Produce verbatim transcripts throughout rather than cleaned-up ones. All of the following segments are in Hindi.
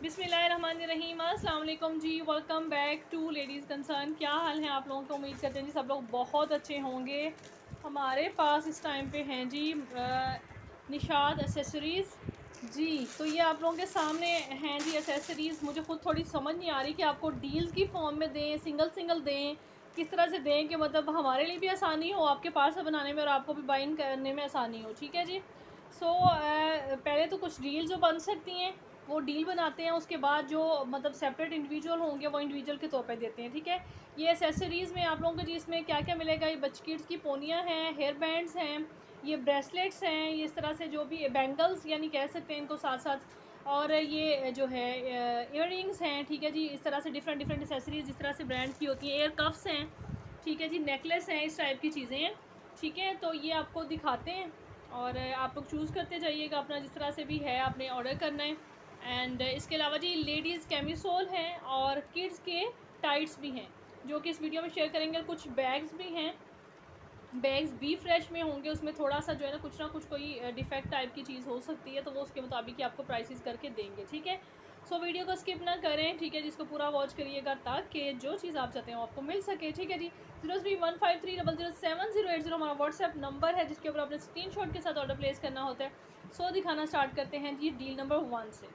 बिस्मिल्लाहिर्रहमानिर्रहीम, अस्सलाम वालेकुम जी। Welcome back to Ladies Concern. क्या हाल है आप लोगों को? उम्मीद करते हैं जी सब लोग बहुत अच्छे होंगे। हमारे पास इस टाइम पे हैं जी निशात एसेसरीज़ जी। तो ये आप लोगों के सामने हैं जी एसेसरीज़। मुझे खुद थोड़ी समझ नहीं आ रही कि आपको डील्स की फॉर्म में दें, सिंगल सिंगल दें, किस तरह से दें कि मतलब हमारे लिए भी आसानी हो, आपके पार्सल बनाने में और आपको भी बाइंग करने में आसानी हो। ठीक है जी। सो so, पहले तो कुछ डील जो बन सकती हैं वो डील बनाते हैं, उसके बाद जो मतलब सेपरेट इंडिविजुअल होंगे वो इंडिविजुअल के तौर पे देते हैं। ठीक है। ये एसेसरीज़ में आप लोगों को जी इसमें क्या क्या मिलेगा? ये बच किड्स की पोनियाँ हैं, हेयर बैंड्स हैं, ये ब्रेसलेट्स हैं, ये इस तरह से जो भी बैंगल्स यानी कह सकते हैं इनको साथ साथ, और ये जो है इयर रिंग्स हैं। ठीक है जी। इस तरह से डिफरेंट डिफरेंट एसेसरीज़ जिस तरह से ब्रांड की होती हैं, एयर कफ्स हैं। ठीक है जी। नेकलेस हैं, इस टाइप की चीज़ें हैं। ठीक है। तो ये आपको दिखाते हैं और आप लोग चूज़ करते जाइएगा अपना, जिस तरह से भी है आपने ऑर्डर करना है। एंड इसके अलावा जी लेडीज़ कैमिसोल हैं और किड्स के टाइट्स भी हैं जो कि इस वीडियो में शेयर करेंगे। कुछ बैग्स भी हैं, बैग्स बी फ्रेश में होंगे, उसमें थोड़ा सा जो है ना कुछ ना कुछ कोई डिफेक्ट टाइप की चीज़ हो सकती है, तो वो उसके मुताबिक ही आपको प्राइसेस करके देंगे। ठीक है। सो वीडियो को स्किप ना करें। ठीक है। जिसको पूरा वॉच करिएगा ताकि जो चीज़ आप चाहते हो आपको मिल सके। ठीक है जी। Zero three one five three double zero seven zero eight zero हमारा व्हाट्सएप नंबर है जिसके ऊपर आपने स्क्रीनशॉट के साथ ऑर्डर प्लेस करना होता है। सो दिखाना स्टार्ट करते हैं जी डील नंबर वन से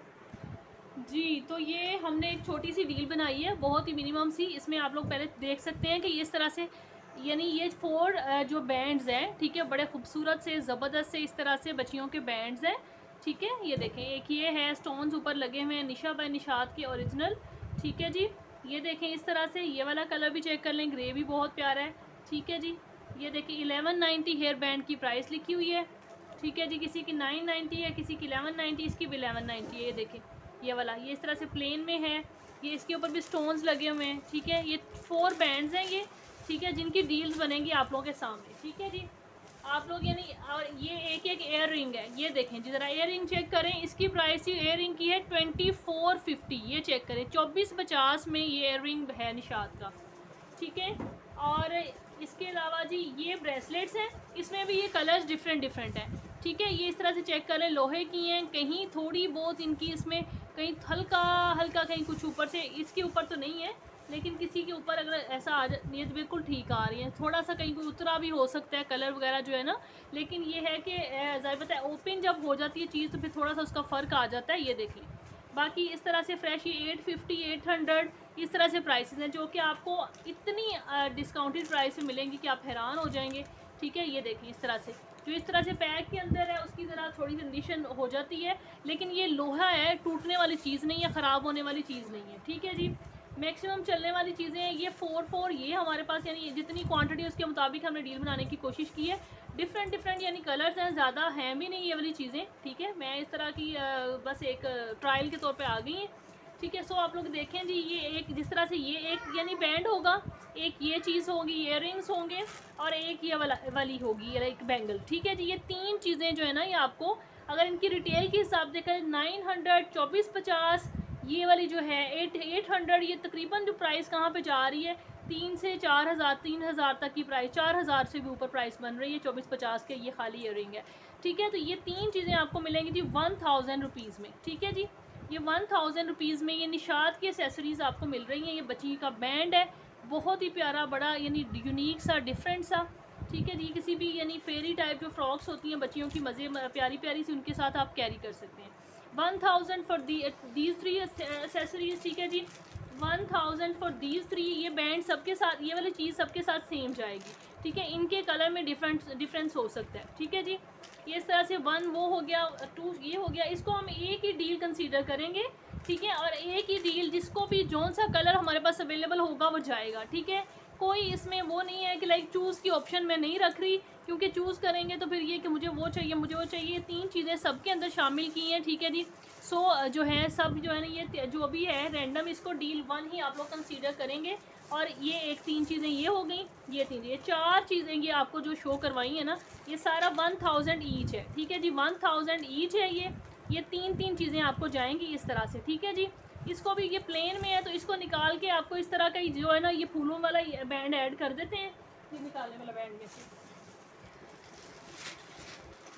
जी। तो ये हमने एक छोटी सी डील बनाई है, बहुत ही मिनिमम सी। इसमें आप लोग पहले देख सकते हैं कि इस तरह से यानी ये फोर जो बैंड्स हैं, ठीक है, बड़े खूबसूरत से ज़बरदस्त से इस तरह से बच्चियों के बैंड्स हैं। ठीक है। ये देखें, एक ये है स्टोन्स ऊपर लगे हुए हैं निशा बाय निशात के ओरिजिनल। ठीक है जी। ये देखें इस तरह से, ये वाला कलर भी चेक कर लें, ग्रे भी बहुत प्यारा है। ठीक है जी। ये देखें इलेवन नाइन्टी हेयर बैंड की प्राइस लिखी हुई है। ठीक है जी। किसी की नाइन नाइन्टी है, किसी की इलेवन नाइन्टी, इसकी भी इलेवन नाइन्टी है। ये देखें ये वाला, ये इस तरह से प्लेन में है, ये इसके ऊपर भी स्टोन्स लगे हुए हैं। ठीक है। ये फोर बैंड्स हैं ये। ठीक है। जिनकी डील्स बनेंगी आप लोगों के सामने। ठीक है जी। आप लोग यानी, और ये एक एक एयर रिंग है, ये देखें जी, ज़रा एयर रिंग चेक करें। इसकी प्राइस ये एयर रिंग की है ट्वेंटी फोर फिफ्टी। ये चेक करें, चौबीस पचास में ये एयर रिंग है निशात का। ठीक है। और इसके अलावा जी ये ब्रेसलेट्स हैं, इसमें भी ये कलर्स डिफरेंट डिफरेंट हैं। ठीक है। ये इस तरह से चेक करें, लोहे की हैं, कहीं थोड़ी बहुत इनकी इसमें कहीं हल्का हल्का कहीं कुछ ऊपर से, इसके ऊपर तो नहीं है लेकिन किसी के ऊपर अगर ऐसा आ जाए, ये तो बिल्कुल ठीक आ रही है। थोड़ा सा कहीं कोई उतरा भी हो सकता है कलर वगैरह जो है ना, लेकिन ये है कि ज़ाहिर बात है ओपन जब हो जाती है चीज़ तो फिर थोड़ा सा उसका फ़र्क आ जाता है। ये देखिए बाकी इस तरह से फ्रेश ये एट फिफ्टी एट हंड्रेड इस तरह से प्राइसेस हैं जो कि आपको इतनी डिस्काउंटेड प्राइस में मिलेंगी कि आप हैरान हो जाएंगे। ठीक है। ये देखिए इस तरह से जो इस तरह से पैक के अंदर है उसकी ज़रा थोड़ी कंडीशन हो जाती है, लेकिन ये लोहा है, टूटने वाली चीज़ नहीं है, ख़राब होने वाली चीज़ नहीं है। ठीक है जी। मैक्सिमम चलने वाली चीज़ें हैं ये फोर फोर ये हमारे पास, यानी जितनी क्वांटिटी उसके मुताबिक हमने डील बनाने की कोशिश की है। डिफरेंट डिफरेंट यानी कलर्स हैं, ज़्यादा हैं भी नहीं ये वाली चीज़ें। ठीक है। मैं इस तरह की बस एक ट्रायल के तौर पे आ गई हैं। ठीक है। सो आप लोग देखें जी, ये एक जिस तरह से ये एक यानी बैंड होगा, एक ये चीज़ होगी, इयर रिंग्स होंगे, और एक ये वाला वाली होगी एक बैंगल। ठीक है जी। ये तीन चीज़ें जो है ना, ये आपको अगर इनकी रिटेल के हिसाब से करें नाइन हंड्रेड चौबीस पचास, ये वाली जो है एट एट हंड्रेड, ये तकरीबन जो प्राइस कहाँ पे जा रही है, तीन से चार हज़ार तीन हज़ार तक की प्राइस, चार हज़ार से भी ऊपर प्राइस बन रही है चौबीस पचास के। ये खाली इयर रिंग है। ठीक है। तो ये तीन चीज़ें आपको मिलेंगी जी वन थाउजेंड रुपीज़ में। ठीक है जी। ये वन थाउजेंड रुपीज़ में ये निशात की एसेसरीज़ आपको मिल रही हैं। ये बच्ची का बैंड है, बहुत ही प्यारा, बड़ा यानी यूनिक सा, डिफरेंट सा। ठीक है जी। किसी भी यानी फेरी टाइप जो फ्रॉक्स होती हैं बच्चियों की, मज़े प्यारी प्यारी सी, उनके साथ आप कैरी कर सकते हैं। One thousand for these three accessories. ठीक है जी। One thousand for these three. ये बैंड सबके साथ, ये वाली चीज़ सबके साथ सेम जाएगी। ठीक है। इनके कलर में डिफरेंट डिफरेंस हो सकता है। ठीक है जी। ये इस तरह से वन वो हो गया, टू ये हो गया, इसको हम एक ही डील कंसीडर करेंगे। ठीक है। और एक ही डील जिसको भी जौन सा कलर हमारे पास अवेलेबल होगा वो जाएगा। ठीक है। कोई इसमें वो नहीं है कि लाइक चूज़ की ऑप्शन मैं नहीं रख रही, क्योंकि चूज़ करेंगे तो फिर ये कि मुझे वो चाहिए मुझे वो चाहिए, तीन चीज़ें सबके अंदर शामिल की हैं। ठीक है जी। सो so, जो है सब जो है ना, ये जो भी है रैंडम, इसको डील वन ही आप लोग कंसीडर करेंगे। और ये एक तीन चीज़ें ये हो गई, ये तीन ये चार चीज़ें ये आपको जो शो करवाई है ना, ये सारा वन थाउजेंड ईच है। ठीक है जी। वन थाउजेंड ईच है ये ये तीन तीन चीज़ें आपको जाएंगी इस तरह से। ठीक है जी। इसको भी, ये प्लेन में है तो इसको निकाल के आपको इस तरह का जो है ना, ये फूलों वाला बैंड ऐड कर देते हैं। ये निकालने वाला बैंड में से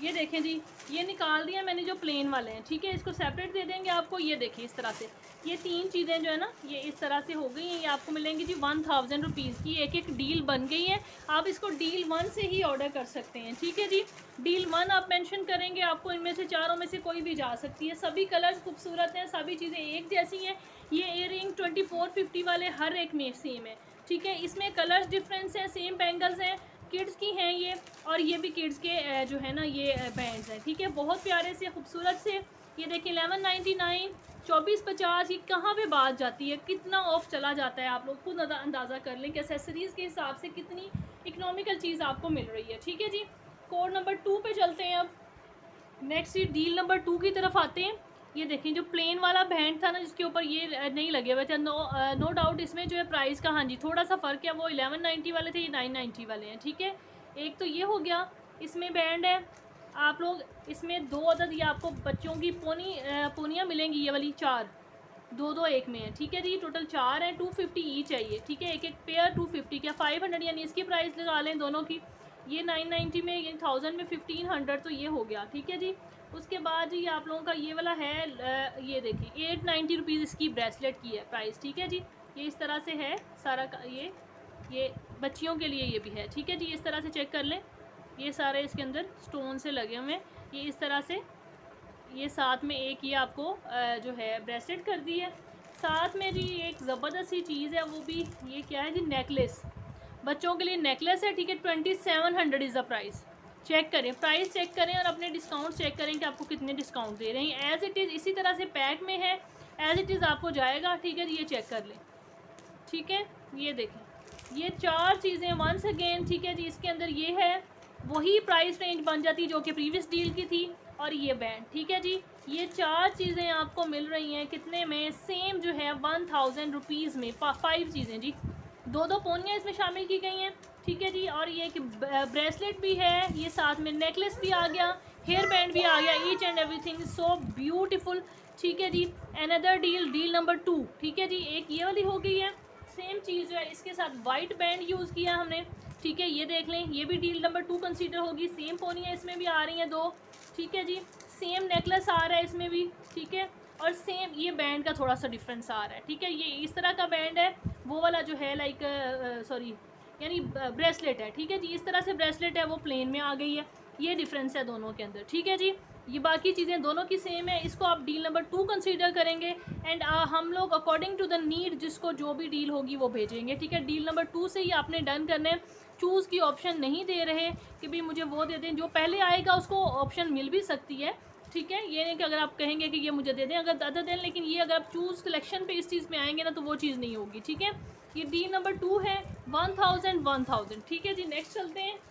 ये देखें जी, ये निकाल दिया मैंने जो प्लेन वाले हैं, ठीक है। इसको सेपरेट दे देंगे आपको। ये देखें इस तरह से ये तीन चीज़ें जो है ना ये इस तरह से हो गई हैं। ये आपको मिलेंगी जी वन थाउजेंड रुपीज़ की एक एक डील बन गई है। आप इसको डील वन से ही ऑर्डर कर सकते हैं, ठीक है जी। डील वन आप मेंशन करेंगे, आपको इनमें से चारों में से कोई भी जा सकती है। सभी कलर्स खूबसूरत हैं, सभी चीज़ें एक जैसी हैं। ये earring twenty four fifty वाले हर एक में सेम है, ठीक है। इसमें कलर्स डिफरेंस हैं, सेम बैंगल्स हैं, किड्स की हैं ये, और ये भी किड्स के जो है ना ये बैंड्स हैं, ठीक है। बहुत प्यारे से खूबसूरत से। ये देखिए इलेवन नाइन्टी नाइन, चौबीस पचास, ये कहाँ पे बात जाती है, कितना ऑफ चला जाता है। आप लोग खुद अंदाज़ा कर लें कि एक्सेसरीज़ के हिसाब से कितनी इकोनॉमिकल चीज़ आपको मिल रही है, ठीक है जी। कोड नंबर टू पे चलते हैं। अब नेक्स्ट डील नंबर टू की तरफ आते हैं। ये देखें जो प्लेन वाला बैंड था ना जिसके ऊपर ये नहीं लगे हुए थे, नो नो डाउट इसमें जो है प्राइस का हाँ जी थोड़ा सा फ़र्क है। वो इलेवन नाइन्टी वाले थे, ये नाइन नाइन्टी वाले हैं, ठीक है। एक तो ये हो गया, इसमें बैंड है। आप लोग इसमें दो अदद ये आपको बच्चों की पोनी पोनियाँ मिलेंगी, ये वाली चार, दो दो एक में है, ठीक है जी। टोटल चार हैं, टू फिफ्टी ईच है ये, ठीक है। एक एक पेयर टू फिफ्टी क्या फाइव हंड्रेड यानी इसकी प्राइस लगा लें दोनों की। ये नाइन नाइन्टी में, ये थाउजेंड में फिफ्टीन हंड्रेड, तो ये हो गया, ठीक है जी। उसके बाद जी आप लोगों का ये वाला है, ये देखिए एट नाइन्टी रुपीज़ इसकी ब्रेसलेट की है प्राइस, ठीक है जी। ये इस तरह से है सारा का, ये ये बच्चियों के लिए ये भी है, ठीक है जी। इस तरह से चेक कर लें, ये सारे इसके अंदर स्टोन से लगे हुए हैं। ये इस तरह से ये साथ में एक ये आपको जो है ब्रेसलेट कर दी है। साथ में जी एक ज़बरदस्त सी चीज़ है, वो भी ये क्या है जी, नेकलेस। बच्चों के लिए नेकलेस है, ठीक है। Twenty seven hundred is the price. Check करें, प्राइस चेक करें और अपने डिस्काउंट चेक करें कि आपको कितने डिस्काउंट दे रहे हैं। एज़ इट इज़ इसी तरह से पैक में है, एज़ इट इज़ आपको जाएगा, ठीक है। ये चेक कर लें, ठीक है। ये देखें ये चार चीज़ें वंस अगेन, ठीक है जी। इसके अंदर ये है, वही प्राइस रेंज बन जाती जो कि प्रीवियस डील की थी, और ये बैंड, ठीक है जी। ये चार चीज़ें आपको मिल रही हैं कितने में, सेम जो है वन थाउजेंड रुपीज़ में। फाइव चीज़ें जी, दो दो पोनियाँ इसमें शामिल की गई हैं, ठीक है जी। और ये एक ब्रेसलेट भी है, ये साथ में नेकलेस भी आ गया, हेयर बैंड भी आ गया। Each and everything so beautiful, ठीक है जी। Another deal, deal number two, ठीक है जी। एक ये वाली हो गई है, सेम चीज़ जो है इसके साथ वाइट बैंड यूज़ किया हमने, ठीक है। ये देख लें, ये भी डील नंबर टू कंसीडर होगी। सेम पोनियाँ इसमें भी आ रही हैं दो, ठीक है जी। सेम नेकलेस आ रहा है इसमें भी, ठीक है। और सेम ये बैंड का थोड़ा सा डिफरेंस आ रहा है, ठीक है। ये इस तरह का बैंड है, वो वाला जो है लाइक सॉरी यानी ब्रेसलेट है, ठीक है जी। इस तरह से ब्रेसलेट है, वो प्लेन में आ गई है। ये डिफरेंस है दोनों के अंदर, ठीक है जी। ये बाकी चीज़ें दोनों की सेम है, इसको आप डील नंबर टू कंसीडर करेंगे। एंड हम लोग अकॉर्डिंग टू द नीड जिसको जो भी डील होगी वो भेजेंगे, ठीक है। डील नंबर टू से ही आपने डन करना है। चूज़ की ऑप्शन नहीं दे रहे कि भाई मुझे वो दे दें, जो पहले आएगा उसको ऑप्शन मिल भी सकती है, ठीक है। ये नहीं कि अगर आप कहेंगे कि ये मुझे दे दें, अगर ज़्यादा दें, लेकिन ये अगर आप चूज़ सिलेक्शन पे इस चीज़ में आएंगे ना तो वो चीज़ नहीं होगी, ठीक है। ये डी नंबर टू है, वन थाउजेंड वन थाउजेंड, ठीक है जी। नेक्स्ट चलते हैं,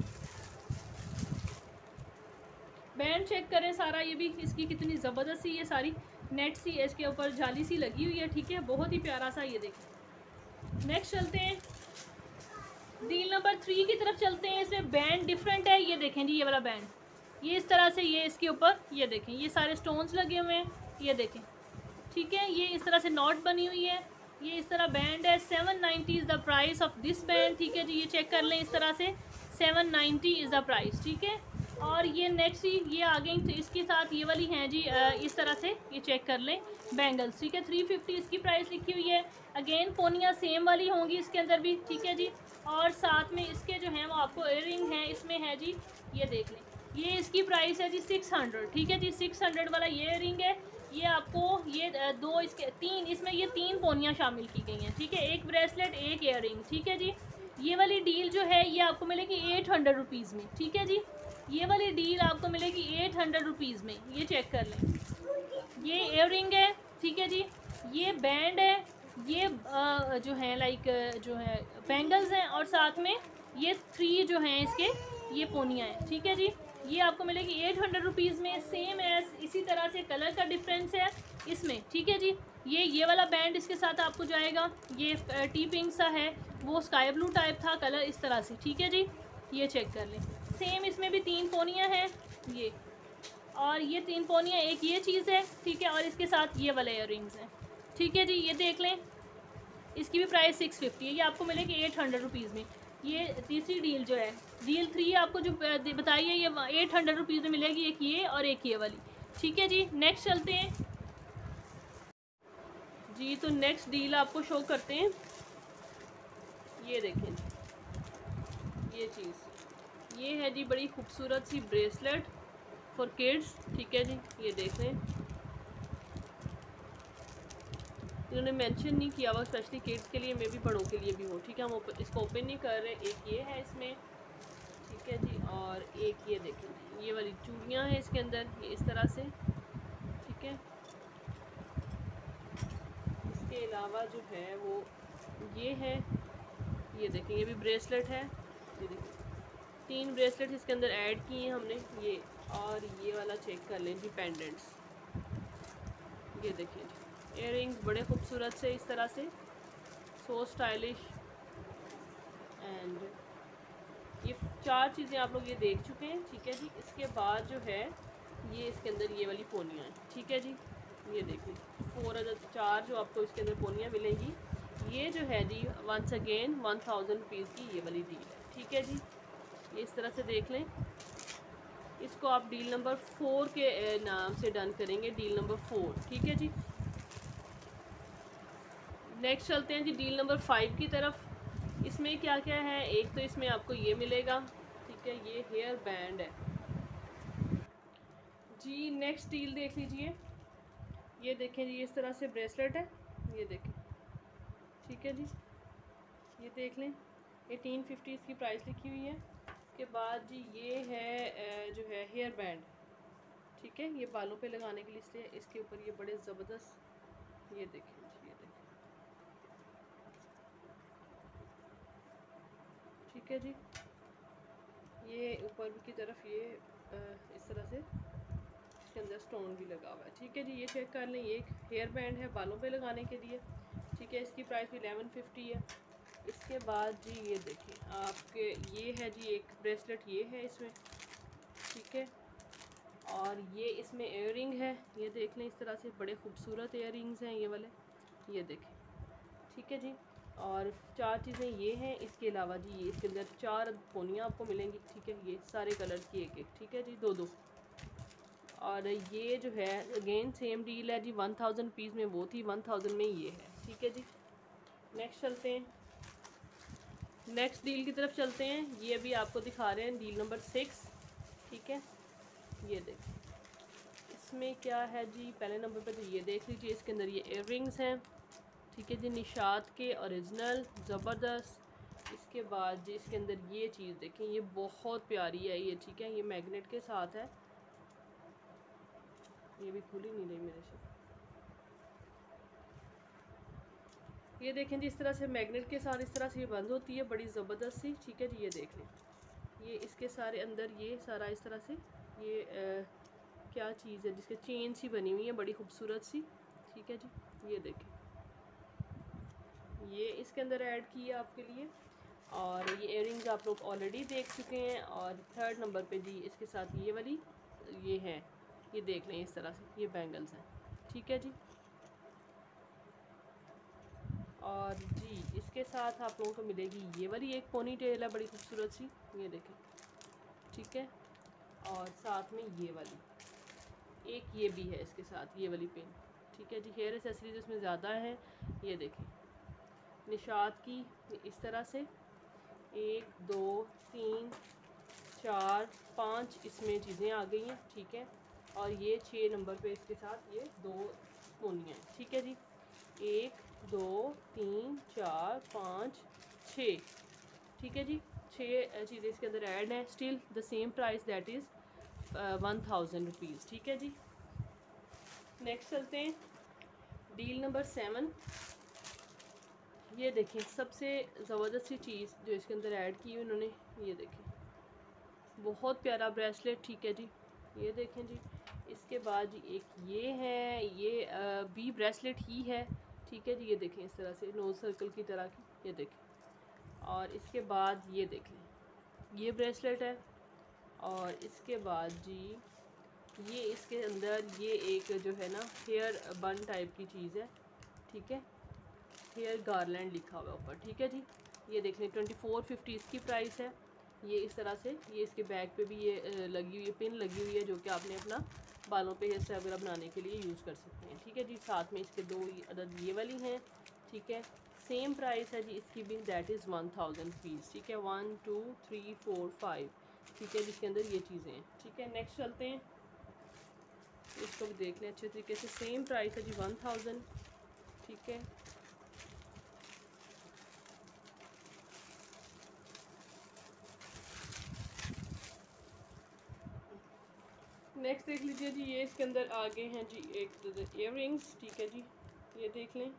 बैंड चेक करें सारा। ये भी इसकी कितनी ज़बरदस्त सी ये सारी नेट सी है, इसके ऊपर जाली सी लगी हुई है, ठीक है। बहुत ही प्यारा सा, ये देखें। नेक्स्ट चलते हैं, डील नंबर थ्री की तरफ चलते हैं। इसमें बैंड डिफरेंट है, ये देखें जी। ये वाला बैंड ये इस तरह से, ये इसके ऊपर ये देखें ये सारे स्टोन्स लगे हुए हैं, ये देखें, ठीक है। ये इस तरह से नॉट बनी हुई है, ये इस तरह बैंड है। Seven ninety is the price of this band, ठीक है जी। ये चेक कर लें इस तरह से, seven ninety is the price, ठीक है। और ये नेक्स्ट ये आ गई तो इसके साथ ये वाली हैं जी, इस तरह से ये चेक कर लें बैंगल्स, ठीक है। थ्री फिफ्टी इसकी प्राइस लिखी हुई है। अगेन पोनियाँ सेम वाली होंगी इसके अंदर भी, ठीक है जी। और साथ में इसके जो हैं वो आपको इयर रिंग हैं, इसमें है जी, ये देख लें। ये इसकी प्राइस है जी सिक्स हंड्रेड, ठीक है जी। सिक्स हंड्रेड वाला ये इयर रिंग है। ये आपको ये दो इसके तीन इसमें ये तीन पोनियाँ शामिल की गई हैं, ठीक है। एक ब्रेसलेट, एक इयर रिंग, ठीक है जी। ये वाली डील जो है ये आपको मिलेगी एट हंड्रेड रुपीज़ में, ठीक है जी। ये वाली डील आपको मिलेगी एट हंड्रेड रुपीज़ में, ये चेक कर लें। ये इयर रिंग है, ठीक है जी। ये बैंड है, ये आ, जो है लाइक जो है बैंगल्स हैं, और साथ में ये थ्री जो हैं इसके ये पोनियाँ हैं, ठीक है जी। ये आपको मिलेगी एट हंड्रेड रुपीज़ में, सेम एज इसी तरह से कलर का डिफरेंस है इसमें, ठीक है जी। ये ये वाला बैंड इसके साथ आपको जाएगा, ये टी पिंक सा है, वो स्काई ब्लू टाइप था कलर, इस तरह से, ठीक है जी। ये चेक कर लें। सेम इसमें भी तीन पोनियाँ हैं, ये और ये तीन पोनियाँ, एक ये चीज़ है, ठीक है। और इसके साथ ये वाले इयर रिंग्स हैं, ठीक है जी। ये देख लें, इसकी भी प्राइस सिक्स फिफ्टी है, ये आपको मिलेगी एट हंड्रेड रुपीज़ में। ये तीसरी डील जो है, डील थ्री आपको जो बताई है ये एट हंड्रेड रुपीज़ में मिलेगी, एक ये और एक ये वाली। ठीक है जी, नेक्स्ट चलते हैं जी। तो नेक्स्ट डील आपको शो करते हैं, ये देखें जी, ये चीज़ ये है जी, बड़ी खूबसूरत सी ब्रेसलेट फॉर किड्स। ठीक है जी, ये देख लें, इन्होंने मेंशन नहीं किया हुआ स्पेशली किड्स के लिए, मे भी बड़ों के लिए भी हो। ठीक है, हम ओपन, इसको ओपन नहीं कर रहे। एक ये है इसमें, ठीक है जी, और एक ये देखें जी, ये वाली चूड़ियाँ हैं इसके अंदर, ये इस तरह से। ठीक है, इसके अलावा जो है वो ये है, ये देखें, ये भी ब्रेसलेट है। ये देखें, तीन ब्रेसलेट इसके अंदर ऐड किए हैं हमने, ये और ये वाला चेक कर लें जी, पेंडेंट्स। ये देखें जी, इयररिंग्स बड़े खूबसूरत से इस तरह से, सो स्टाइलिश। एंड ये चार चीज़ें आप लोग ये देख चुके हैं। ठीक है जी, इसके बाद जो है ये इसके अंदर ये वाली पोनियाँ हैं। ठीक है जी, ये देखिए फोर अदर चार जो आपको इसके अंदर पोनियाँ मिलेंगी। ये जो है जी once again one thousand rupees की ये वाली डील है। ठीक है जी, ये इस तरह से देख लें। इसको आप डील नंबर फोर के नाम से डन करेंगे, डील नंबर फोर। ठीक है जी, नेक्स्ट चलते हैं जी डील नंबर फाइव की तरफ। इसमें क्या क्या है, एक तो इसमें आपको ये मिलेगा। ठीक है, ये हेयर बैंड है जी। नेक्स्ट डील देख लीजिए, ये देखें जी, इस तरह से ब्रेसलेट है, ये देखें। ठीक है जी, ये देख लें, एटीन फिफ्टी इसकी प्राइस लिखी हुई है। उसके बाद जी ये है जो है हेयर बैंड। ठीक है, ये बालों पे लगाने के लिए, इसलिए इसके ऊपर ये बड़े ज़बरदस्त, ये देखें जी, ये देखें। ठीक है जी, ये ऊपर की तरफ ये इस तरह से इसके अंदर स्टोन भी लगा हुआ है। ठीक है जी, ये चेक कर लें, ये एक हेयर बैंड है बालों पे लगाने के लिए। ठीक है, इसकी प्राइस भी एलेवन फिफ्टी है। इसके बाद जी ये देखिए आपके, ये है जी एक ब्रेसलेट, ये है इसमें। ठीक है, और ये इसमें इयररिंग है, ये देख लें, इस तरह से बड़े खूबसूरत इयररिंग्स हैं ये वाले, ये देखें। ठीक है जी, और चार चीज़ें ये हैं। इसके अलावा जी ये इसके अंदर चार पोनियाँ आपको मिलेंगी। ठीक है, ये सारे कलर की एक एक। ठीक है जी, दो दो। और ये जो है अगेन सेम डील है जी, वन थाउजेंड रुपीज़ में वो थी, वन थाउजेंड में ये है। ठीक है जी, नेक्स्ट चलते हैं, नेक्स्ट डील की तरफ चलते हैं। ये भी आपको दिखा रहे हैं, डील नंबर सिक्स। ठीक है, ये देखिए इसमें क्या है जी, पहले नंबर पे तो ये देख लीजिए, इसके अंदर ये इयररिंग्स हैं। ठीक है जी, निशात के ओरिजिनल ज़बरदस्त। इसके बाद जी इसके अंदर ये चीज़ देखें, ये बहुत प्यारी है ये। ठीक है, ये मैग्नेट के साथ है, ये भी खुल ही नहीं रही मेरे से। ये देखें जी, इस तरह से मैग्नेट के साथ इस तरह से ये बंद होती है, बड़ी ज़बरदस्त सी। ठीक है जी, ये देख लें, ये इसके सारे अंदर ये सारा इस तरह से ये आ, क्या चीज़ है जिसके चेन सी बनी हुई है, बड़ी खूबसूरत सी। ठीक है जी, ये देखें, ये इसके अंदर ऐड की है आपके लिए। और ये इयररिंग्स आप लोग ऑलरेडी देख चुके हैं। और थर्ड नंबर पे जी इसके साथ ये वाली ये है, ये देख लें, इस तरह से ये बैंगल्स हैं। ठीक है जी, और जी इसके साथ आप लोगों को मिलेगी ये वाली एक पोनी टेल है, बड़ी खूबसूरत सी, ये देखें। ठीक है, और साथ में ये वाली एक ये भी है इसके साथ, ये वाली पिन। ठीक है जी, हेयर एसेसरीज इसमें ज़्यादा है, ये देखें निशात की, इस तरह से एक दो तीन चार पाँच इसमें चीज़ें आ गई हैं। ठीक है, और ये छः नंबर पे इसके साथ ये दो पोनियाँ हैं। ठीक है जी, एक दो तीन चार पाँच छः। ठीक है जी, छः चीज़ें इसके अंदर ऐड हैं, still the same price, that is one thousand rupees. ठीक है जी, नेक्स्ट चलते हैं, डील नंबर सेवन। ये देखें सबसे ज़बरदस्त सी चीज़ जो इसके अंदर ऐड की हुई उन्होंने, ये देखें बहुत प्यारा ब्रेसलेट। ठीक है जी, ये देखें जी, इसके बाद जी एक ये है, ये आ, भी ब्रेसलेट ही है। ठीक है जी, ये देखें इस तरह से नोज सर्कल की तरह की, ये देखें। और इसके बाद ये देख लें, ये ब्रेसलेट है। और इसके बाद जी ये इसके अंदर ये एक जो है ना हेयर बन टाइप की चीज़ है। ठीक है, हेयर गार्लैंड लिखा हुआ ऊपर। ठीक है जी, ये देख लें ट्वेंटी फोर फिफ्टी इसकी प्राइस है। ये इस तरह से, ये इसके बैक पे भी ये लगी हुई है, पिन लगी हुई है, जो कि आपने अपना बालों पे हेयर स्टाइल वगैरह बनाने के लिए यूज़ कर सकते हैं। ठीक है जी, साथ में इसके दो अदद ये वाली हैं। ठीक है, सेम प्राइस है जी इसकी भी, that is one thousand rupees. ठीक है, one two three four five. ठीक है, जिसके अंदर ये चीज़ें हैं। ठीक है, नेक्स्ट चलते हैं, इसको भी देख लें अच्छे तरीके से। सेम प्राइस है जी वन थाउजेंड। ठीक है, नेक्स्ट देख लीजिए जी, ये इसके अंदर आगे हैं जी एक इयर रिंग्स। ठीक है जी, ये देख लें।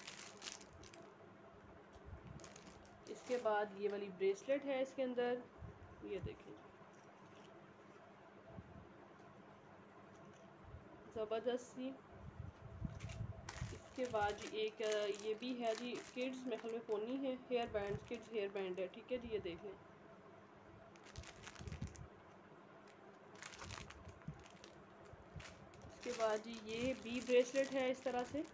इसके बाद ये वाली ब्रेसलेट है इसके अंदर, ये देखें ज़बरदस्त सी। इसके बाद जी एक ये भी है जी किड्स, मेरे ख्याल में पोनी है, hair band, kids hair band है। ठीक है जी, ये देख लें। इसके बाद जी ये बी ब्रेसलेट है इस तरह से।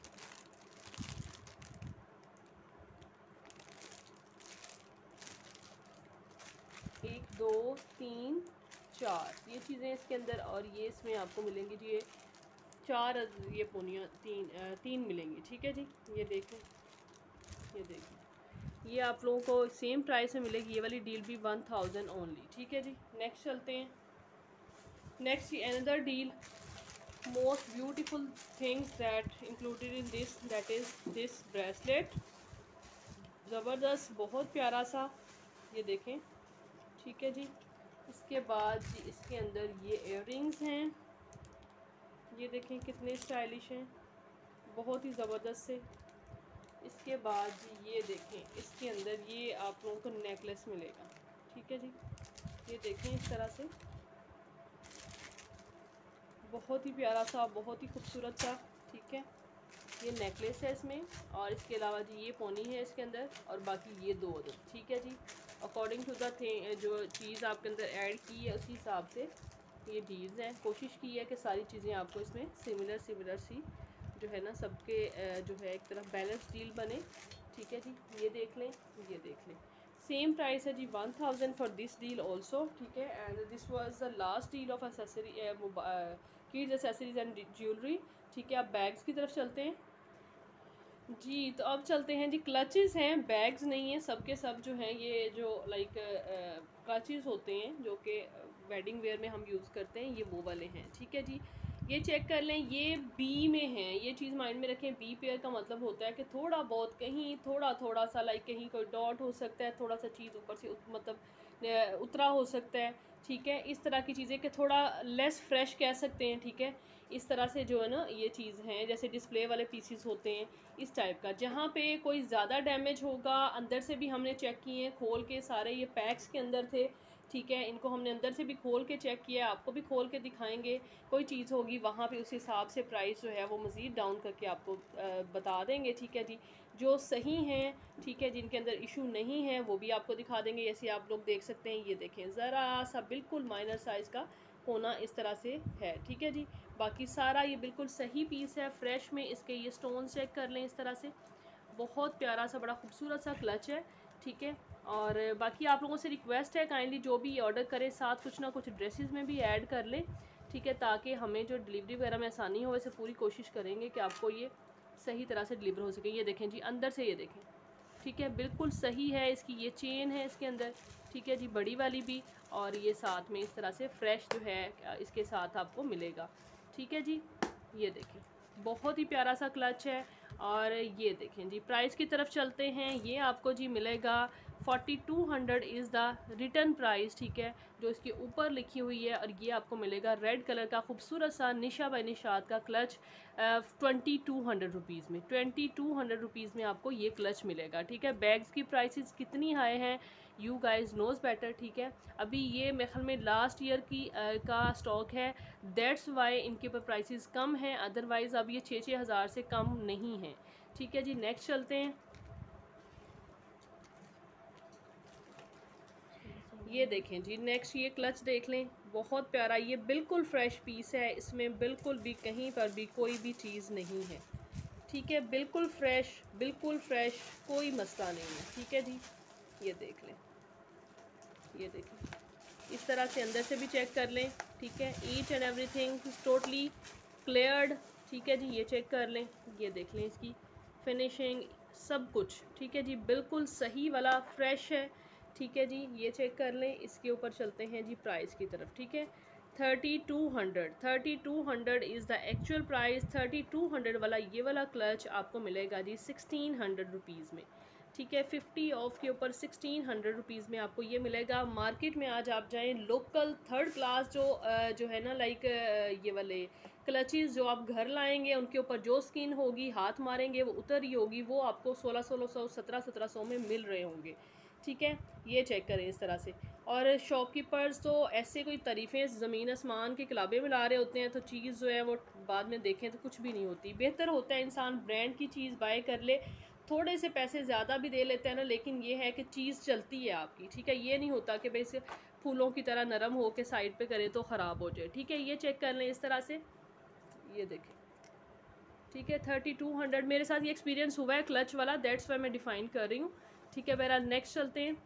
एक दो तीन चार ये चीज़ें इसके अंदर, और ये इसमें आपको मिलेंगी जी ये चार ये पोनियाँ तीन आ, तीन मिलेंगी। ठीक है जी, ये देखें, ये देखें, ये आप लोगों को सेम प्राइस में मिलेगी। ये वाली डील भी वन थाउजेंड ओनली। ठीक है जी, नेक्स्ट चलते हैं। Next another deal, most beautiful things that included in this, that is this bracelet. ज़बरदस्त, बहुत प्यारा सा, ये देखें। ठीक है जी, इसके बाद जी इसके अंदर ये इयररिंग्स हैं, ये देखें कितने स्टाइलिश हैं, बहुत ही ज़बरदस्त से। इसके बाद जी ये देखें, इसके अंदर ये आप लोगों को नेकलेस मिलेगा। ठीक है जी, ये देखें इस तरह से, बहुत ही प्यारा सा, बहुत ही खूबसूरत सा। ठीक है, ये नेकलेस है इसमें, और इसके अलावा जी ये पोनी है इसके अंदर, और बाकी ये दो अदद। ठीक है जी, अकॉर्डिंग टू द थिंग जो चीज़ आपके अंदर ऐड की है उसी हिसाब से ये डील्स हैं। कोशिश की है कि सारी चीज़ें आपको इसमें सिमिलर सिमिलर सी जो है ना सबके जो है एक तरफ बैलेंस डील बने। ठीक है जी, ये देख लें, ये देख लें। सेम प्राइस है जी one thousand for this deal also. ठीक है, and this was the last deal of accessory kids accessories and jewellery. ठीक है, अब बैग्स की तरफ चलते हैं जी। तो अब चलते हैं जी, क्लचेस हैं, बैग्स नहीं हैं। सब के सब जो हैं ये जो लाइक क्लचेस होते हैं जो कि वेडिंग वेयर में हम यूज़ करते हैं, ये वो वाले हैं। ठीक है जी, ये चेक कर लें, ये बी में हैं। ये चीज़ माइंड में रखें, बी पेयर का मतलब होता है कि थोड़ा बहुत कहीं थोड़ा थोड़ा सा लाइक कहीं कोई डॉट हो सकता है, थोड़ा सा चीज़ ऊपर से मतलब उतरा हो सकता है। ठीक है, इस तरह की चीज़ें कि थोड़ा लेस फ्रेश कह सकते हैं। ठीक है, इस तरह से जो है ना ये चीज़ हैं, जैसे डिस्प्ले वाले पीसीस होते हैं इस टाइप का। जहाँ पे कोई ज़्यादा डैमेज होगा, अंदर से भी हमने चेक किए हैं खोल के, सारे ये पैक्स के अंदर थे। ठीक है, इनको हमने अंदर से भी खोल के चेक किया, आपको भी खोल के दिखाएंगे। कोई चीज़ होगी वहाँ पे उस हिसाब से प्राइस जो है वो मज़ीद डाउन करके आपको बता देंगे। ठीक है जी, जो सही हैं, ठीक है, जिनके अंदर इशू नहीं है वो भी आपको दिखा देंगे। जैसे आप लोग देख सकते हैं, ये देखें ज़रा सा बिल्कुल माइनर साइज़ का कोना इस तरह से है। ठीक है जी, बाकी सारा ये बिल्कुल सही पीस है, फ्रेश में। इसके ये स्टोन चेक कर लें इस तरह से, बहुत प्यारा सा, बड़ा खूबसूरत सा क्लच है। ठीक है, और बाकी आप लोगों से रिक्वेस्ट है, काइंडली जो भी ऑर्डर करें साथ कुछ ना कुछ ड्रेसेस में भी ऐड कर लें। ठीक है, ताकि हमें जो डिलीवरी वगैरह में आसानी हो। वैसे पूरी कोशिश करेंगे कि आपको ये सही तरह से डिलीवर हो सके। ये देखें जी, अंदर से ये देखें, ठीक है, बिल्कुल सही है। इसकी ये चेन है इसके अंदर, ठीक है जी, बड़ी वाली भी, और ये साथ में इस तरह से फ्रेश जो है इसके साथ आपको मिलेगा। ठीक है जी, ये देखें, बहुत ही प्यारा सा क्लच है। और ये देखें जी, प्राइस की तरफ चलते हैं। ये आपको जी मिलेगा forty two hundred is the return price. ठीक है, जो इसके ऊपर लिखी हुई है, और ये आपको मिलेगा रेड कलर का खूबसूरत सा निशा बाय निशात का clutch twenty two hundred rupees में। ट्वेंटी टू हंड्रेड रुपीज़ में आपको ये क्लच मिलेगा। ठीक है, बैग्स की प्राइसेस कितनी हाई हैं, यू गाइज नोज़ बेटर। ठीक है, अभी ये मेरे ख्याल में लास्ट ईयर की आ, का स्टॉक है, दैट्स वाई इनके ऊपर प्राइसेस कम हैं, अदरवाइज़ अब ये छः छः हज़ार से कम नहीं है। ठीक है जी, नेक्स्ट चलते हैं। ये देखें जी, नेक्स्ट ये क्लच देख लें, बहुत प्यारा, ये बिल्कुल फ्रेश पीस है, इसमें बिल्कुल भी कहीं पर भी कोई भी चीज़ नहीं है। ठीक है, बिल्कुल फ्रेश, बिल्कुल फ्रेश, कोई मसला नहीं है। ठीक है जी, ये देख लें, ये देखें, इस तरह से अंदर से भी चेक कर लें। ठीक है, each and everything is totally cleared. ठीक है जी, ये चेक कर लें, ये देख लें, इसकी फिनिशिंग सब कुछ ठीक है जी, बिल्कुल सही वाला फ्रेश है। ठीक है जी, ये चेक कर लें। इसके ऊपर चलते हैं जी प्राइस की तरफ। ठीक है, thirty two hundred thirty two hundred is the actual price. Thirty two hundred वाला ये वाला क्लच आपको मिलेगा जी सिक्सटीन हंड्रेड रुपीज़ में। ठीक है, फिफ्टी ऑफ के ऊपर सिक्सटीन हंड्रेड रुपीज़ में आपको ये मिलेगा। मार्केट में आज आप जाएं, लोकल थर्ड क्लास जो जो है ना, लाइक ये वाले क्लचेस जो आप घर लाएंगे, उनके ऊपर जो स्किन होगी, हाथ मारेंगे वो उतर रही होगी, वो आपको सोलह सोलह सौ सत्रह सत्रह सौ में मिल रहे होंगे। ठीक है, ये चेक करें इस तरह से। और शॉपकीपर्स तो ऐसे कोई तारीफ़ें ज़मीन आसमान के किलाबे में ला रहे होते हैं, तो चीज़ जो है वो बाद में देखें तो कुछ भी नहीं होती। बेहतर होता है इंसान ब्रांड की चीज़ बाय कर ले, थोड़े से पैसे ज़्यादा भी दे लेते हैं ना, लेकिन ये है कि चीज़ चलती है आपकी। ठीक है, ये नहीं होता कि भाई इसे फूलों की तरह नरम हो के साइड पे करें तो ख़राब हो जाए। ठीक है, ये चेक कर लें इस तरह से, ये देखें। ठीक है, थर्टी टू हंड्रेड मेरे साथ ये एक्सपीरियंस हुआ है क्लच वाला, दैट्स वाई मैं डिफ़ाइन कर रही हूँ। ठीक है, मेरा नेक्स्ट चलते हैं।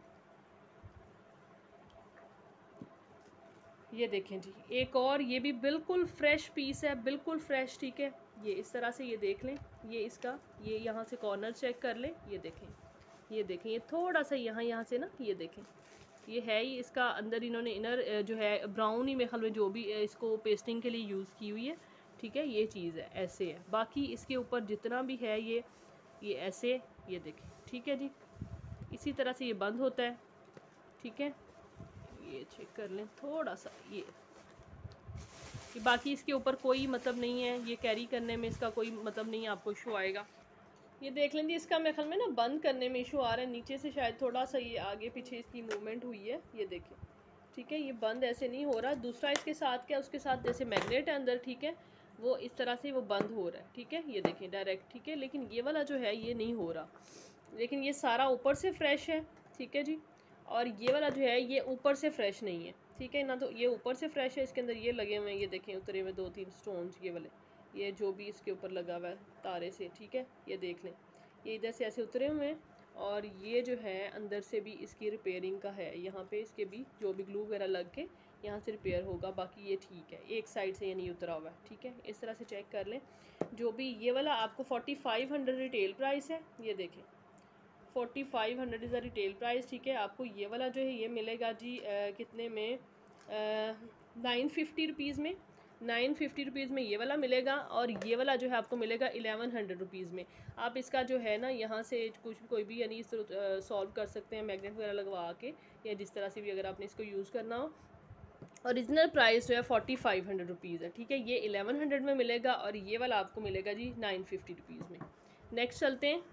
ये देखें जी, एक और ये भी बिल्कुल फ्रेश पीस है, बिल्कुल फ्रेश। ठीक है, ये इस तरह से, ये देख लें, ये इसका ये यहाँ से कॉर्नर चेक कर लें, ये देखें, ये देखें, ये थोड़ा सा यहाँ यहाँ से ना, ये देखें, ये है ही इसका अंदर इन्होंने इनर जो है ब्राउन ही में खल में जो भी इसको पेस्टिंग के लिए यूज़ की हुई है। ठीक है, ये चीज़ है, ऐसे है। बाकी इसके ऊपर जितना भी है ये ये ऐसे, ये देखें। ठीक है जी, इसी तरह से ये बंद होता है। ठीक है, ये चेक कर लें थोड़ा सा, ये कि बाकी इसके ऊपर कोई मतलब नहीं है, ये कैरी करने में इसका कोई मतलब नहीं आपको इशू आएगा। ये देख लें जी, इसका मेरे ख्याल में ना बंद करने में इशू आ रहा है, नीचे से शायद थोड़ा सा ये आगे पीछे इसकी मूवमेंट हुई है, ये देखें। ठीक है, ये बंद ऐसे नहीं हो रहा। दूसरा इसके साथ क्या, उसके साथ जैसे मैग्नेट है अंदर, ठीक है, वो इस तरह से वो बंद हो रहा है। ठीक है, ये देखें डायरेक्ट। ठीक है, लेकिन ये वाला जो है ये नहीं हो रहा, लेकिन ये सारा ऊपर से फ्रेश है। ठीक है जी, और ये वाला जो है ये ऊपर से फ्रेश नहीं है। ठीक है ना, तो ये ऊपर से फ्रेश है, इसके अंदर ये लगे हुए हैं, ये देखें उतरे हुए दो तीन स्टोन्स, ये वाले, ये जो भी इसके ऊपर लगा हुआ है तारे से। ठीक है, ये देख लें, ये इधर से ऐसे उतरे हुए हैं, और ये जो है अंदर से भी इसकी रिपेयरिंग का है, यहाँ पे इसके भी जो भी ग्लू वगैरह लग के यहाँ से रिपेयर होगा। बाकी ये ठीक है, एक साइड से ये नहीं उतरा हुआ है। ठीक है, इस तरह से चेक कर लें। जो भी ये वाला आपको forty five hundred retail price है, ये देखें, forty five hundred is the retail price. ठीक है, आपको ये वाला जो है ये मिलेगा जी आ, कितने में, नाइन फिफ्टी रुपीज़ में। नाइन फिफ्टी रुपीज़ में ये वाला मिलेगा, और ये वाला जो है आपको मिलेगा एलेवन हंड्रेड रुपीज़ में। आप इसका जो है ना यहाँ से कुछ कोई भी यानी इस तरह सॉल्व कर सकते हैं, मैग्नेट वगैरह लगवा के, या जिस तरह से भी अगर आपने इसको यूज़ करना हो। ओरिजिनल प्राइस जो है फोर्टी फाइव हंड्रेड रुपीज़ है। ठीक है, ये एलेवन हंड्रेड में मिलेगा, और ये वाला आपको मिलेगा जी नाइन फिफ्टी रुपीज़ में। नेक्स्ट चलते हैं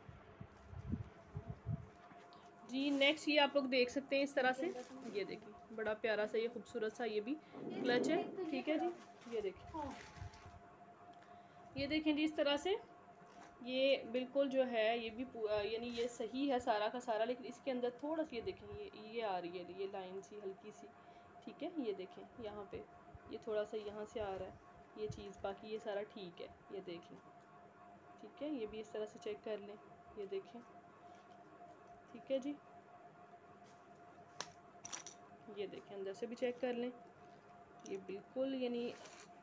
जी। नेक्स्ट ये आप लोग देख सकते हैं इस तरह से, ये देखिए बड़ा प्यारा सा, ये खूबसूरत सा ये भी क्लच है। ठीक है जी, ये देखिए, ये देखें जी इस तरह से, ये बिल्कुल जो है ये भी यानी ये सही है सारा का सारा, लेकिन इसके अंदर थोड़ा सा ये देखें, ये ये आ रही है ये लाइन सी हल्की सी। ठीक है, ये देखें यहाँ पे ये थोड़ा सा यहाँ से आ रहा है ये चीज़, बाकी ये सारा ठीक है, ये देख लें। ठीक है, ये भी इस तरह से चेक कर लें, ये देखें। ठीक है जी, ये देखें अंदर से भी चेक कर लें, ये बिल्कुल यानी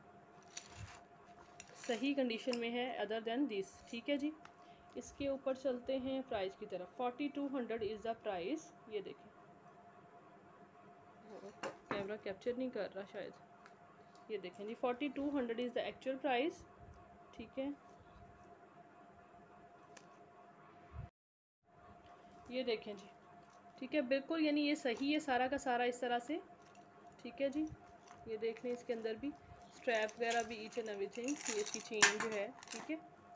सही कंडीशन में है अदर देन दिस। ठीक है जी, इसके ऊपर चलते हैं प्राइस की तरफ। Forty two hundred is the price. ये देखें, कैमरा कैप्चर नहीं कर रहा शायद। ये देखें जी, forty two hundred is the actual price. ठीक है, ये देखें जी। ठीक है, बिल्कुल यानी ये सही है सारा का सारा इस तरह से। ठीक है जी, ये देख लें, इसके अंदर भी स्ट्रैप वगैरह भी ईच एंड एवरीथिंग, ये इसकी चेन जो है। ठीक है,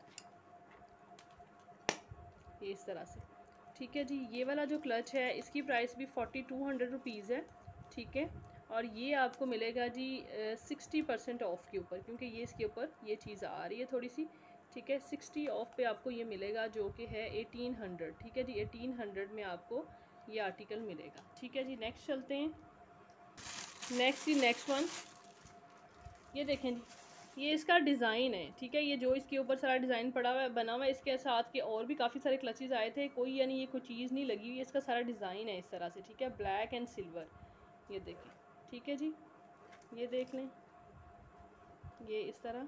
ये इस तरह से। ठीक है जी, ये वाला जो क्लच है इसकी प्राइस भी फोर्टी टू हंड्रेड रुपीज़ है। ठीक है, और ये आपको मिलेगा जी सिक्सटी परसेंट ऑफ़ के ऊपर, क्योंकि ये इसके ऊपर ये चीज़ आ रही है थोड़ी सी। ठीक है, सिक्सटी ऑफ पे आपको ये मिलेगा, जो कि है एटीन हंड्रेड। ठीक है जी, एटीन हंड्रेड में आपको ये आर्टिकल मिलेगा। ठीक है जी, नेक्स्ट चलते हैं। नेक्स्ट जी, नेक्स्ट वन, ये देखें जी, ये इसका डिज़ाइन है, ठीक है। ये जो इसके ऊपर सारा डिज़ाइन पड़ा हुआ है, बना हुआ है, इसके साथ के और भी काफ़ी सारे क्लचेस आए थे, कोई यानी ये कोई चीज़ नहीं लगी हुई है, इसका सारा डिज़ाइन है इस तरह से, ठीक है। ब्लैक एंड सिल्वर, ये देखें, ठीक है जी। ये देख लें, ये इस तरह,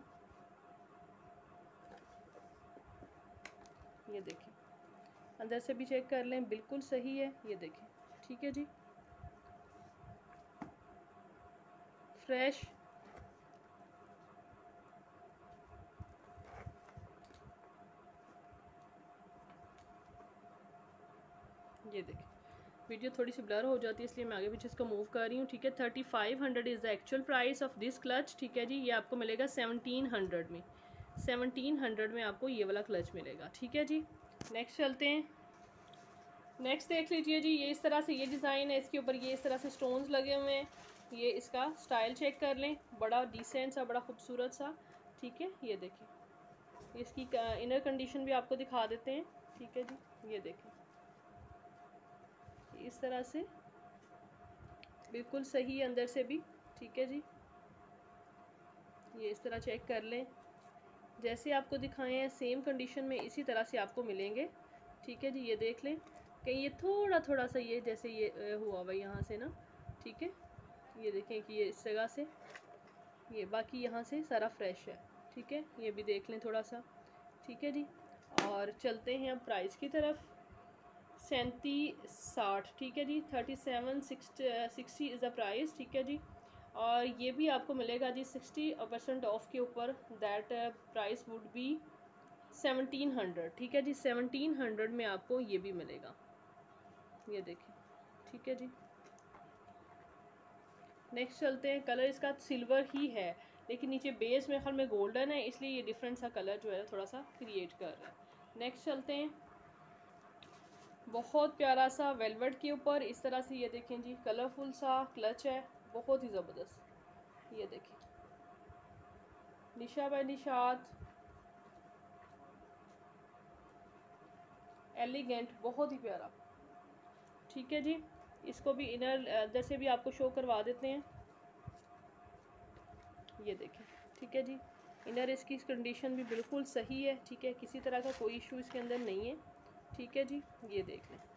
ये देखें, अंदर से भी चेक कर लें, बिल्कुल सही है, ये देखें, ठीक है जी। फ्रेश, ये देखें, वीडियो थोड़ी सी ब्लर हो जाती है इसलिए मैं आगे पीछे इसको मूव कर रही हूँ, ठीक है। Thirty five hundred is the actual price of this clutch, ठीक है जी। ये आपको मिलेगा सेवनटीन हंड्रेड में, सेवनटीन हंड्रेड में आपको ये वाला क्लच मिलेगा, ठीक है जी। नेक्स्ट चलते हैं। नेक्स्ट देख लीजिए जी, ये इस तरह से ये डिज़ाइन है, इसके ऊपर ये इस तरह से स्टोन्स लगे हुए हैं। ये इसका स्टाइल चेक कर लें, बड़ा डिसेंट सा, बड़ा खूबसूरत सा, ठीक है। ये देखें, इसकी इनर कंडीशन भी आपको दिखा देते हैं, ठीक है जी। ये देखें, इस तरह से बिल्कुल सही है अंदर से भी, ठीक है जी। ये इस तरह चेक कर लें, जैसे आपको दिखाए हैं सेम कंडीशन में इसी तरह से आपको मिलेंगे, ठीक है जी। ये देख लें, कहीं ये थोड़ा थोड़ा सा ये जैसे ये हुआ हुआ यहाँ से ना, ठीक है। ये देखें कि ये इस जगह से, ये बाकी यहाँ से सारा फ्रेश है, ठीक है। ये भी देख लें थोड़ा सा, ठीक है जी। और चलते हैं अब प्राइस की तरफ। सैंतीस साठ, ठीक है जी। Thirty seven sixty is the price, ठीक है जी। और ये भी आपको मिलेगा जी सिक्सटी परसेंट ऑफ के ऊपर, that price would be seventeen hundred, ठीक है जी। सेवनटीन हंड्रेड में आपको ये भी मिलेगा, ये देखें, ठीक है जी। नेक्स्ट चलते हैं। कलर इसका सिल्वर ही है, लेकिन नीचे बेस में ख्याल में गोल्डन है, इसलिए ये डिफरेंट सा कलर जो है थोड़ा सा क्रिएट कर रहा है। नेक्स्ट चलते हैं। बहुत प्यारा सा वेलवेट के ऊपर इस तरह से, ये देखें जी, कलरफुल सा क्लच है, बहुत ही ज़बरदस्त। ये देखें, निशा बाय निशात, एलिगेंट, बहुत ही प्यारा, ठीक है जी। इसको भी इनर अंदर से भी आपको शो करवा देते हैं, ये देखें, ठीक है जी। इनर इसकी कंडीशन भी बिल्कुल सही है, ठीक है, किसी तरह का कोई इशू इसके अंदर नहीं है, ठीक है जी। ये देख लें,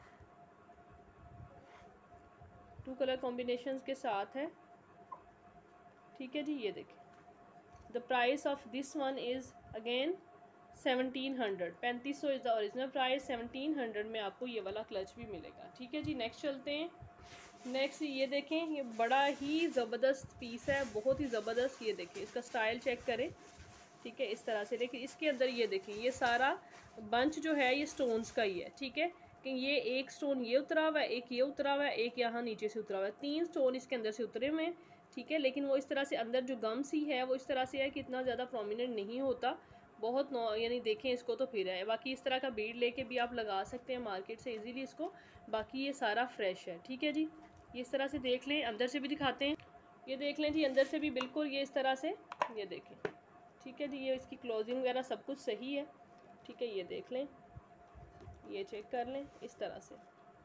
टू कलर कॉम्बिनेशंस के साथ है, ठीक है जी। ये देखें, the price of this one is again seventeen hundred, पैंतीस सौ is the original price, seventeen hundred में आपको ये वाला क्लच भी मिलेगा, ठीक है जी। नेक्स्ट चलते हैं। नेक्स्ट ये देखें, ये बड़ा ही ज़बरदस्त पीस है, बहुत ही ज़बरदस्त। ये देखें, इसका स्टाइल चेक करें, ठीक है, इस तरह से। देखिए इसके अंदर ये देखें, ये सारा बंच जो है ये स्टोन्स का ही है, ठीक है। कि ये एक स्टोन ये उतरा हुआ है, एक ये उतरा हुआ है, एक यहाँ नीचे से उतरा हुआ है, तीन स्टोन इसके अंदर से उतरे हुए हैं, ठीक है। लेकिन वो इस तरह से अंदर जो गम सी है वो इस तरह से है कि इतना ज़्यादा प्रोमिनेंट नहीं होता, बहुत नौ यानी देखें इसको तो फिर है। बाकी इस तरह का बीड लेके भी आप लगा सकते हैं मार्केट से इजीली इसको, बाकी ये सारा फ्रेश है, ठीक है जी। ये इस तरह से देख लें, अंदर से भी दिखाते हैं, ये देख लें जी, अंदर से भी बिल्कुल ये इस तरह से, ये देखें, ठीक है जी। ये इसकी क्लोजिंग वगैरह सब कुछ सही है, ठीक है। ये देख लें, ये चेक कर लें इस तरह से,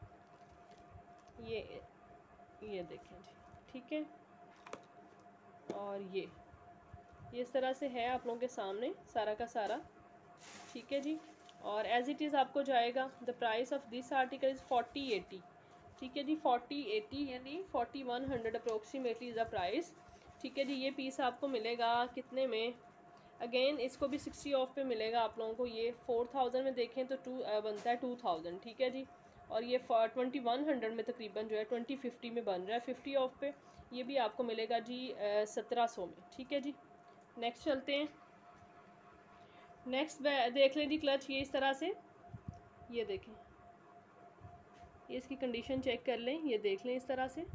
ये ये देखें जी, ठीक है। और ये ये इस तरह से है आप लोगों के सामने सारा का सारा, ठीक है जी। और एज इट इज़ आपको जाएगा, the price of this article is forty eighty, ठीक है जी। फोर्टी एटी यानी forty one hundred approximately is the price, ठीक है जी। ये पीस आपको मिलेगा कितने में, अगेन इसको भी सिक्सटी ऑफ पे मिलेगा आप लोगों को। ये फोर थाउजेंड में देखें तो टू बनता है टू थाउजेंड, ठीक है जी। और ये ट्वेंटी वन हंड्रेड में तकरीबन जो है ट्वेंटी फिफ्टी में बन रहा है, फिफ्टी ऑफ पे ये भी आपको मिलेगा जी सत्रह सौ में, ठीक है जी। नेक्स्ट चलते हैं। नेक्स्ट देख लें जी क्लच, ये इस तरह से, ये देखें, ये इसकी कंडीशन चेक कर लें, ये देख लें इस तरह से,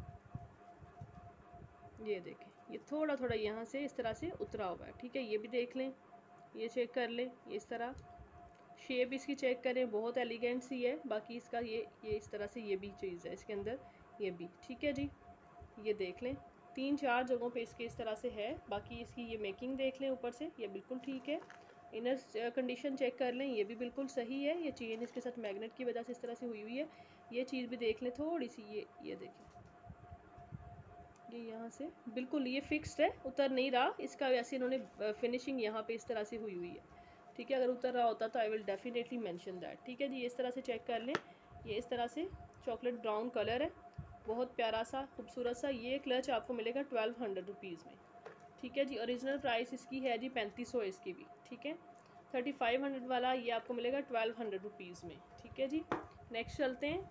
ये देखें, ये थोड़ा थोड़ा यहाँ से इस तरह से उतरा हुआ है, ठीक है। ये भी देख लें, ये चेक कर लें, ये इस तरह शेप इसकी चेक करें, बहुत एलिगेंट सी है। बाकी इसका ये ये इस तरह से ये भी चीज़ है इसके अंदर, ये भी, ठीक है जी। ये देख लें, तीन चार जगहों पे इसके इस तरह से है। बाकी इसकी ये मेकिंग देख लें ऊपर से, ये बिल्कुल ठीक है। इनर कंडीशन चेक कर लें, ये भी बिल्कुल सही है। ये चेन इसके साथ मैग्नेट की वजह से इस तरह से हुई हुई है, ये चीज़ भी देख लें थोड़ी सी, ये ये देखें, ये यहाँ से बिल्कुल ये फिक्स्ड है, उतर नहीं रहा, इसका वैसे इन्होंने फिनिशिंग यहाँ पे इस तरह से हुई हुई है, ठीक है। अगर उतर रहा होता तो I will definitely mention that, ठीक है जी। इस तरह से चेक कर लें, ये इस तरह से चॉकलेट ब्राउन कलर है, बहुत प्यारा सा खूबसूरत सा। ये क्लच आपको मिलेगा ट्वेल्व हंड्रेड रुपीज़ में, ठीक है जी। ओरिजिनल प्राइस इसकी है जी पैंतीस सौ इसकी भी, ठीक है। थर्टी फाइव हंड्रेड वाला ये आपको मिलेगा ट्वेल्व हंड्रेड रुपीज़ में, ठीक है जी। नेक्स्ट चलते हैं,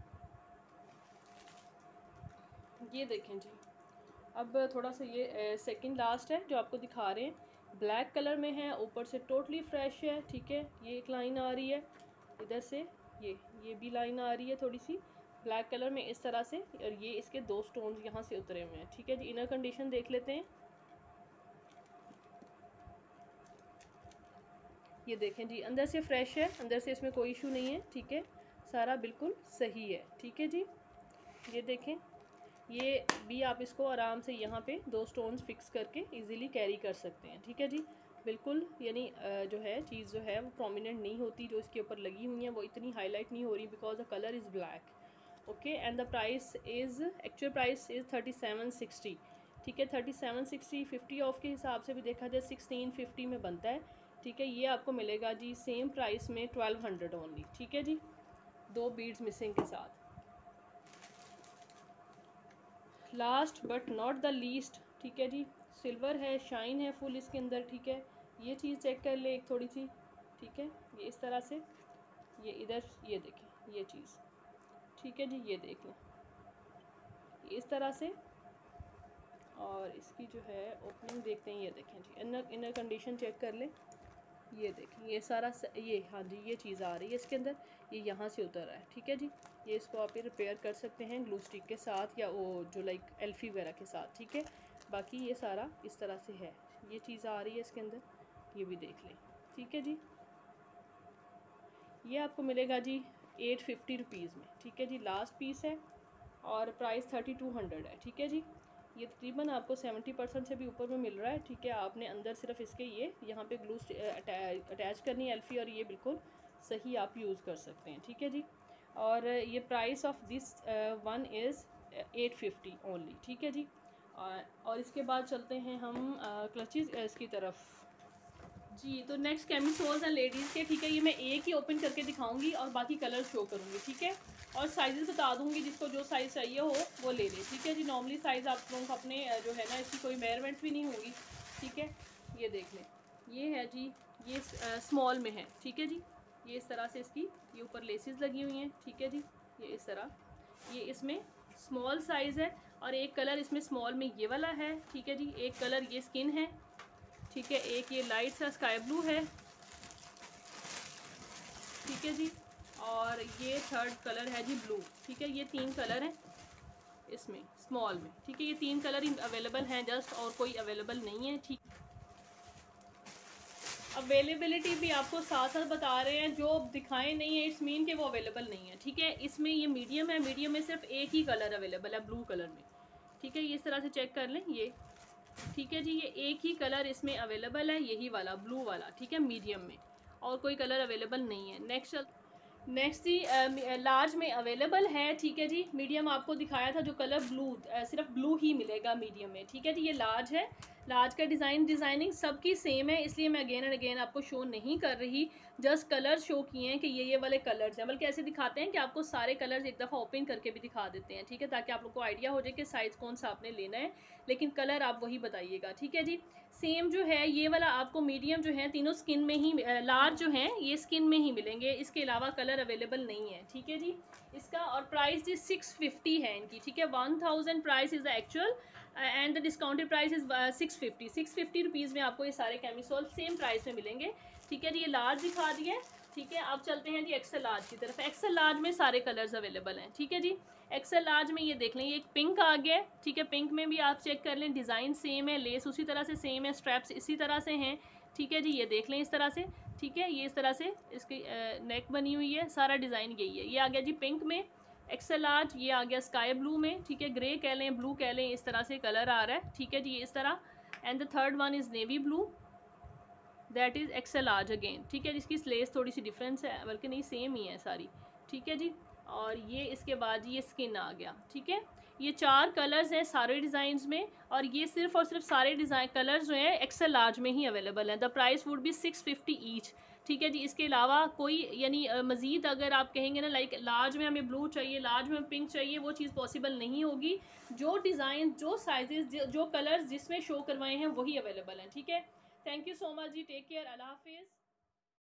ये देखें जी। अब थोड़ा सा ये सेकंड लास्ट है जो आपको दिखा रहे हैं, ब्लैक कलर में है, ऊपर से टोटली फ्रेश है, ठीक है। ये एक लाइन आ रही है इधर से, ये ये भी लाइन आ रही है थोड़ी सी ब्लैक कलर में इस तरह से, और ये इसके दो स्टोन्स यहाँ से उतरे हुए हैं, ठीक है जी। इनर कंडीशन देख लेते हैं, ये देखें जी, अंदर से फ्रेश है, अंदर से इसमें कोई इशू नहीं है, ठीक है। सारा बिल्कुल सही है, ठीक है जी। ये देखें, ये भी आप इसको आराम से यहाँ पे दो स्टोन्स फिक्स करके इजीली कैरी कर सकते हैं, ठीक है जी। बिल्कुल यानी जो है चीज़ जो है वो प्रोमिनेंट नहीं होती, जो इसके ऊपर लगी हुई है वो इतनी हाईलाइट नहीं हो रही, because the colour is black, okay. And the price is, actual price is thirty seven sixty, ठीक है। Thirty seven sixty fifty off के हिसाब से भी देखा जाए सिक्सटीन फिफ्टी में बनता है, ठीक है। ये आपको मिलेगा जी सेम प्राइस में ट्वेल्व हंड्रेड ओनली, ठीक है जी, दो बीड्स मिसिंग के साथ। Last but not the least, ठीक है जी, सिल्वर है, शाइन है फुल इसके अंदर, ठीक है। ये चीज़ चेक कर ले एक थोड़ी सी, ठीक है। ये इस तरह से, ये इधर ये देखें ये चीज़, ठीक है जी, ये देख लें इस तरह से। और इसकी जो है ओपनिंग देखते हैं, ये देखें जी, इनर इनर कंडीशन चेक कर लें, ये देखें ये सारा स, ये हाँ जी ये चीज़ आ रही है इसके अंदर, ये यहाँ से उतर रहा है, ठीक है जी। ये इसको आप रिपेयर कर सकते हैं ग्लू स्टिक के साथ या वो जो लाइक एल्फी वगैरह के साथ, ठीक है। बाकी ये सारा इस तरह से है, ये चीज़ आ रही है इसके अंदर, ये भी देख लें, ठीक है जी। ये आपको मिलेगा जी एट फिफ्टी रुपीज़ में, ठीक है जी। लास्ट पीस है और प्राइस थर्टी टू हंड्रेड है, ठीक है जी। ये तकरीबन आपको सेवेंटी परसेंट से भी ऊपर में मिल रहा है, ठीक है। आपने अंदर सिर्फ इसके ये यहाँ पे ग्लू अटैच करनी है एल्फी, और ये बिल्कुल सही आप यूज़ कर सकते हैं, ठीक है जी। और ये price of this one is eight fifty only, ठीक है जी। और इसके बाद चलते हैं हम क्लचेस इसकी तरफ जी। तो नेक्स्ट कैमिसोल्स हैं लेडीज़ के, ठीक है। ये मैं एक ही ओपन करके दिखाऊंगी और बाकी कलर शो करूँगी, ठीक है। और साइज़ बता दूंगी, जिसको जो साइज़ चाहिए हो वो ले ले, ठीक है जी। नॉर्मली साइज़ आप लोगों को अपने जो है ना इसकी कोई मेजरमेंट भी नहीं होगी, ठीक है। ये देख लें, ये है जी, ये स्मॉल में है, ठीक है जी। ये इस तरह से इसकी ये ऊपर लेसेस लगी हुई हैं, ठीक है जी। ये इस तरह, ये इसमें स्मॉल साइज़ है, और एक कलर इसमें स्मॉल में ये वाला है, ठीक है जी। एक कलर ये स्किन है, ठीक है। एक ये लाइट सा स्काई ब्लू है, ठीक है जी। और ये थर्ड कलर है जी ब्लू, ठीक है। ये तीन कलर हैं इसमें स्मॉल में, ठीक है। ये तीन कलर ही अवेलेबल हैं जस्ट, और कोई अवेलेबल नहीं है, ठीक। अवेलेबिलिटी भी आपको साथ साथ बता रहे हैं, जो दिखाए नहीं है इट्स मीन कि वो अवेलेबल नहीं है, ठीक है। इसमें ये मीडियम है, मीडियम में सिर्फ एक ही कलर अवेलेबल है ब्लू कलर में, ठीक है। ये इस तरह से चेक कर लें, ये ठीक है जी। ये एक ही कलर इसमें अवेलेबल है, यही वाला ब्लू वाला, ठीक है, मीडियम में, और कोई कलर अवेलेबल नहीं है। नेक्स्ट नेक्स्ट जी लार्ज में अवेलेबल है, ठीक है जी। मीडियम आपको दिखाया था जो कलर ब्लू, सिर्फ ब्लू ही मिलेगा मीडियम में, ठीक है जी। ये लार्ज है, लार्ज का डिज़ाइन डिज़ाइनिंग सबकी सेम है, इसलिए मैं अगेन एंड अगेन आपको शो नहीं कर रही, जस्ट कलर शो किए हैं कि ये ये वाले कलर्स हैं। बल्कि ऐसे दिखाते हैं कि आपको सारे कलर्स एक दफ़ा ओपन करके भी दिखा देते हैं, ठीक है, ताकि आप लोग को आइडिया हो जाए कि साइज़ कौन सा आपने लेना है, लेकिन कलर आप वही बताइएगा, ठीक है जी। सेम जो है ये वाला आपको मीडियम जो है तीनों स्किन में ही, लार्ज जो हैं ये स्किन में ही मिलेंगे, इसके अलावा कलर अवेलेबल नहीं है, ठीक है जी इसका। और प्राइस जी सिक्स फिफ्टी है इनकी, ठीक है। One thousand price is the actual and the discounted price is six fifty six fifty rupees में आपको ये सारे कैमिसोल सेम प्राइस में मिलेंगे, ठीक है जी। ये लार्ज दिखा दिए, ठीक है। आप चलते हैं जी एक्सेल लार्ज की तरफ। एक्सेल लार्ज में सारे कलर्स अवेलेबल हैं, ठीक है जी। एक्सेल लार्ज में ये देख लें, ये एक पिंक आ गया, ठीक है। पिंक में भी आप चेक कर लें, डिज़ाइन सेम है, लेस उसी तरह से सेम है, स्ट्रैप्स इसी तरह से हैं, ठीक है जी। ये देख लें इस तरह से, ठीक है। ये इस तरह से इसकी नेक बनी हुई है, सारा डिज़ाइन यही है। ये आ गया जी पिंक में एक्सेल लार्ज, ये आ गया स्काई ब्लू में, ठीक है। ग्रे कह लें, ब्लू कह लें, इस तरह से कलर आ रहा है, ठीक है जी इस तरह। And the third one is navy blue, that is XL large again, ठीक है। जिसकी स्लेस थोड़ी सी डिफरेंस है, बल्कि नहीं सेम ही है सारी, ठीक है जी। और ये इसके बाद ये स्किन आ गया, ठीक है। ये चार कलर्स हैं सारे डिज़ाइंस में, और ये सिर्फ और सिर्फ सारे डिज़ाइन कलर्स जो हैं एक्सेल लार्ज में ही अवेलेबल हैं। The price would be six fifty each, ठीक है जी। इसके अलावा कोई यानी मज़ीद अगर आप कहेंगे ना लाइक लार्ज में हमें ब्लू चाहिए, लार्ज में हमें पिंक चाहिए, वो चीज़ पॉसिबल नहीं होगी। जो डिज़ाइन, जो साइजेस, जो कलर्स जिसमें शो करवाए हैं वही अवेलेबल हैं, ठीक है। थैंक यू सो मच जी, टेक केयर, अल्लाह हाफिज़।